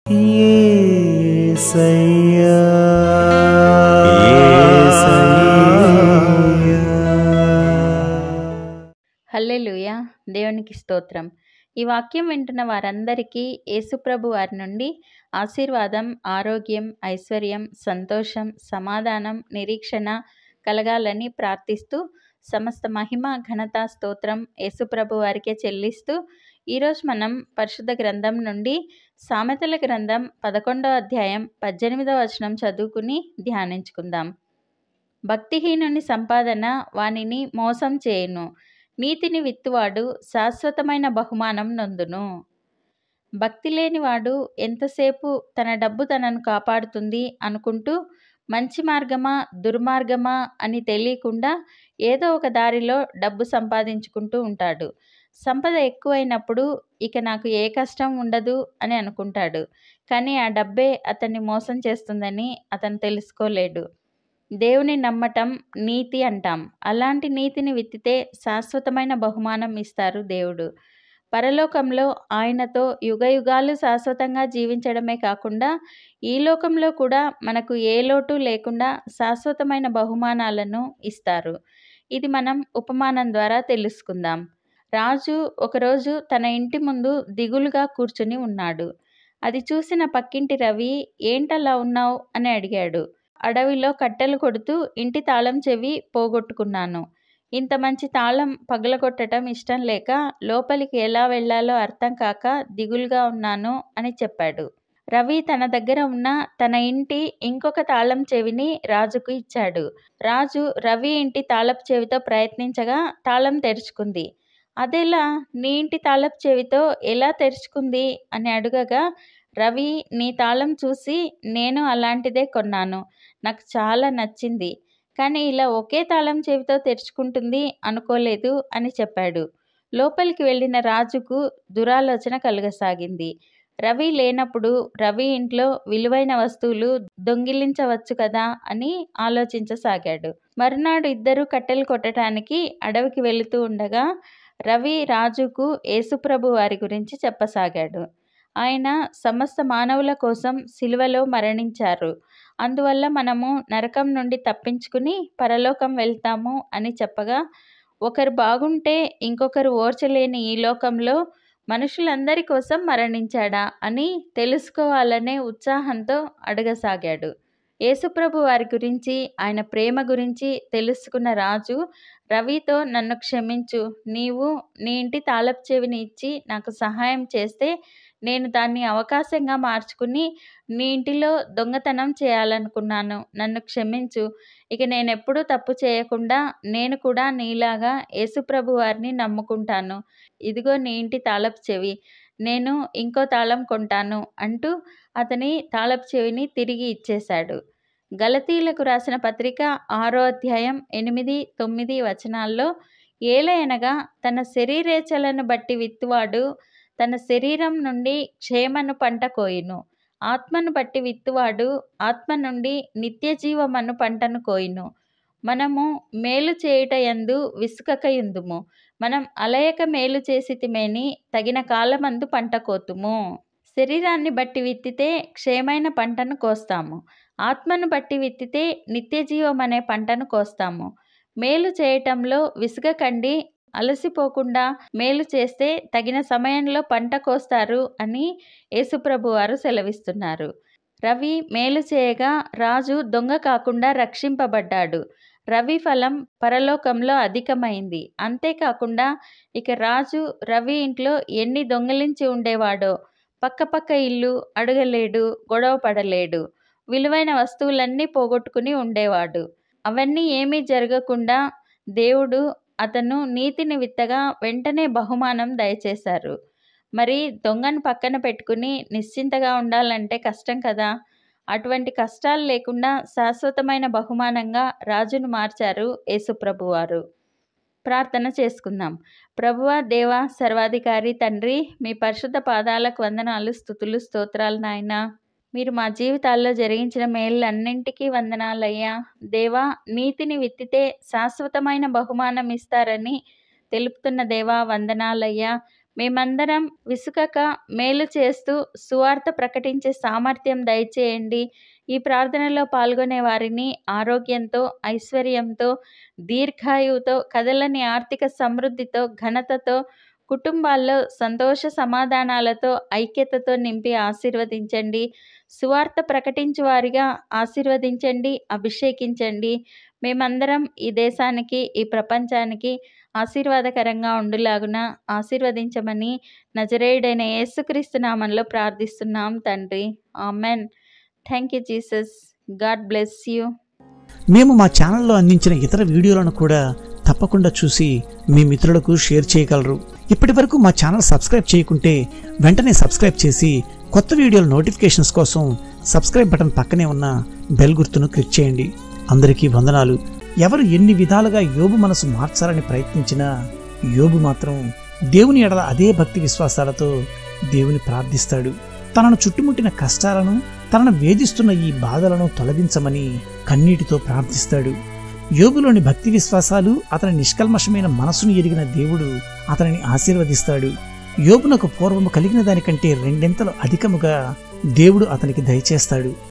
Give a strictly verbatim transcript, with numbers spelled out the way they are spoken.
యేసయ్యా హల్లెలూయా. దేవునికి స్తోత్రం. ఈ వాక్యం వింటున్న వారందరికీ యేసుప్రభు వారి నుండి ఆశీర్వాదం, ఆరోగ్యం, ఐశ్వర్యం, సంతోషం, సమాధానం, నిరీక్షణ కలగాలని ప్రార్థిస్తూ సమస్త మహిమ, ఘనత, స్తోత్రం యేసుప్రభు వారికే చెల్లిస్తూ ఈరోజు మనం పరిశుద్ధ గ్రంథం నుండి సామెతల గ్రంథం పదకొండవ అధ్యాయం పద్దెనిమిదవ వచనం చదువుకుని ధ్యానించుకుందాం. భక్తిహీనుని సంపాదన వానిని మోసం చేయును, నీతిని విత్తువాడు శాశ్వతమైన బహుమానం నొందును. భక్తి లేనివాడు ఎంతసేపు తన డబ్బు తనను కాపాడుతుంది అనుకుంటూ మంచి మార్గమా దుర్మార్గమా అని తెలియకుండా ఏదో ఒక దారిలో డబ్బు సంపాదించుకుంటూ ఉంటాడు. సంపద ఎక్కువైనప్పుడు ఇక నాకు ఏ కష్టం ఉండదు అని అనుకుంటాడు. కానీ ఆ డబ్బే అతన్ని మోసం చేస్తుందని అతను తెలుసుకోలేడు. దేవుని నమ్మటం నీతి అంటాం. అలాంటి నీతిని విత్తితే శాశ్వతమైన బహుమానం ఇస్తారు దేవుడు. పరలోకంలో ఆయనతో యుగయుగాలు శాశ్వతంగా జీవించడమే కాకుండా ఈ లోకంలో కూడా మనకు ఏ లోటు లేకుండా శాశ్వతమైన బహుమానాలను ఇస్తారు. ఇది మనం ఉపమానం ద్వారా తెలుసుకుందాం. రాజు ఒకరోజు తన ఇంటి ముందు దిగులుగా కూర్చుని ఉన్నాడు. అది చూసిన పక్కింటి రవి, ఏంటలా ఉన్నావు అని అడిగాడు. అడవిలో కట్టెలు కొడుతూ ఇంటి తాళం చెవి పోగొట్టుకున్నాను. ఇంత మంచి తాళం పగలగొట్టడం ఇష్టం లేక లోపలికి ఎలా వెళ్లాలో అర్థం కాక దిగులుగా ఉన్నాను అని చెప్పాడు. రవి తన దగ్గర ఉన్న తన ఇంటి ఇంకొక తాళం చెవిని రాజుకు ఇచ్చాడు. రాజు రవి ఇంటి తాళపు చెవితో ప్రయత్నించగా తాళం తెరుచుకుంది. అదెలా, నీ ఇంటి తాళపు చెవితో ఎలా తెరుచుకుంది అని అడగగా, రవి, నీ తాళం చూసి నేను అలాంటిదే కొన్నాను, నాకు చాలా నచ్చింది, కానీ ఇలా ఒకే తాళం చెవితో తెరుచుకుంటుంది అనుకోలేదు అని చెప్పాడు. లోపలికి వెళ్ళిన రాజుకు దురాలోచన కలగసాగింది. రవి లేనప్పుడు రవి ఇంట్లో విలువైన వస్తువులు దొంగిలించవచ్చు కదా అని ఆలోచించసాగాడు. మరునాడు ఇద్దరు కట్టెలు కొట్టడానికి అడవికి వెళుతూ ఉండగా రవి రాజుకు యేసుప్రభు వారి గురించి చెప్పసాగాడు. ఆయన సమస్త మానవుల కోసం సిలువలో మరణించారు, అందువల్ల మనము నరకం నుండి తప్పించుకుని పరలోకం వెళ్తాము అని చెప్పగా, ఒకరు బాగుంటే ఇంకొకరు ఓర్చలేని ఈ లోకంలో మనుషులందరి కోసం మరణించాడా అని తెలుసుకోవాలనే ఉత్సాహంతో అడగసాగాడు. యేసుప్రభు వారి గురించి, ఆయన ప్రేమ గురించి తెలుసుకున్న రాజు రవితో, నన్ను క్షమించు, నీవు నీ ఇంటి తాళపు చెవిని ఇచ్చి నాకు సహాయం చేస్తే నేను దాన్ని అవకాశంగా మార్చుకుని నీ ఇంటిలో దొంగతనం చేయాలనుకున్నాను, నన్ను క్షమించు, ఇక నేనెప్పుడూ తప్పు చేయకుండా నేను కూడా నీలాగా యేసుప్రభు వారిని నమ్ముకుంటాను, ఇదిగో నీ ఇంటి తాళపు చెవి, నేను ఇంకో తాళం కొంటాను అంటూ అతని తాళపు చెవిని తిరిగి ఇచ్చేశాడు. గలతీయులకు రాసిన పత్రిక ఆరో అధ్యాయం ఎనిమిది తొమ్మిది వచనాల్లో, ఏలయనగా తన శరీరేచ్ఛలను బట్టి విత్తువాడు తన శరీరం నుండి క్షేమను పంట కోయును, ఆత్మను బట్టి విత్తువాడు ఆత్మ నుండి నిత్య జీవమను పంటను కోయును. మనము మేలు చేయుట యందు విసుకకయుందుము, మనం అలయక మేలు చేసితిమేని తగిన కాలమందు పంట కోతుము. శరీరాన్ని బట్టి విత్తితే క్షేమైన పంటను కోస్తాము, ఆత్మను బట్టి విత్తితే నిత్య జీవం అనే పంటను కోస్తాము. మేలు చేయటంలో విసుగకండి, అలసిపోకుండా మేలు చేస్తే తగిన సమయంలో పంట కోస్తారు అని యేసుప్రభు వారు సెలవిస్తున్నారు. రవి మేలు చేయగా రాజు దొంగ కాకుండా రక్షింపబడ్డాడు. రవి ఫలం పరలోకంలో అధికమైంది. అంతేకాకుండా ఇక రాజు రవి ఇంట్లో ఎన్ని దొంగిలించి ఉండేవాడో, పక్కపక్క ఇల్లు అడగలేడు, గొడవ పడలేడు, విలువైన వస్తువులన్నీ పోగొట్టుకుని ఉండేవాడు. అవన్నీ ఏమీ జరగకుండా దేవుడు అతను నీతిని విత్తగా వెంటనే బహుమానం దయచేశారు. మరి దొంగను పక్కన పెట్టుకుని నిశ్చింతగా ఉండాలంటే కష్టం కదా. అటువంటి కష్టాలు లేకుండా శాశ్వతమైన బహుమానంగా రాజును మార్చారు యేసుప్రభు వారు. ప్రార్థన చేసుకుందాం. ప్రభువా, దేవా, సర్వాధికారి తండ్రి, మీ పరిశుద్ధ పాదాలకు వందనాలు, స్తుతులు, స్తోత్రాలు నాయనా. మీరు మా జీవితాల్లో జరిగించిన మేళ్ళన్నింటికీ వందనాలయ్యా. దేవా, నీతిని విత్తితే శాశ్వతమైన బహుమానం ఇస్తారని తెలుపుతున్న దేవా వందనాలయ్యా. మేమందరం విసుకక మేలు చేస్తూ సువార్త ప్రకటించే సామర్థ్యం దయచేయండి. ఈ ప్రార్థనలో పాల్గొనే వారిని ఆరోగ్యంతో, ఐశ్వర్యంతో, దీర్ఘాయువుతో, కదలని ఆర్థిక సమృద్ధితో, ఘనతతో, కుటుంబాల్లో సంతోష సమాధానాలతో, ఐక్యతతో నింపి ఆశీర్వదించండి. సువార్త ప్రకటించు వారిగా ఆశీర్వదించండి, అభిషేకించండి. మేమందరం ఈ దేశానికి, ఈ ప్రపంచానికి ఆశీర్వాదకరంగా ఉండులాగున ఆశీర్వదించమని నజరేయుడైన యేసుక్రీస్తు నామంలో ప్రార్థిస్తున్నాం తండ్రి. Amen. Thank you Jesus. God bless you. మేము మా ఛానల్లో అందించిన ఇతర వీడియోలను కూడా తప్పకుండా చూసి మీ మిత్రులకు షేర్ చేయగలరు. ఇప్పటి వరకు మా ఛానల్ సబ్స్క్రైబ్ చేయకుంటే వెంటనే సబ్స్క్రైబ్ చేసి కొత్త వీడియోల నోటిఫికేషన్స్ కోసం సబ్స్క్రైబ్ బటన్ పక్కనే ఉన్న బెల్ గుర్తును క్లిక్ చేయండి. అందరికీ వందనాలు. ఎవరు ఎన్ని విధాలుగా యోబు మనసు మార్చాలని ప్రయత్నించినా యోబు మాత్రం దేవుని ఎడల అదే భక్తి విశ్వాసాలతో దేవుని ప్రార్థిస్తాడు. తనను చుట్టుముట్టిన కష్టాలను, తనను వేధిస్తున్న ఈ బాధలను తొలగించమని కన్నీటితో ప్రార్థిస్తాడు. యోబులోని భక్తి విశ్వాసాలు, అతని నిష్కల్మషమైన మనసును ఎరిగిన దేవుడు అతనిని ఆశీర్వదిస్తాడు. యోబునకు పూర్వము కలిగిన దానికంటే రెండింతలు అధికముగా దేవుడు అతనికి దయచేస్తాడు.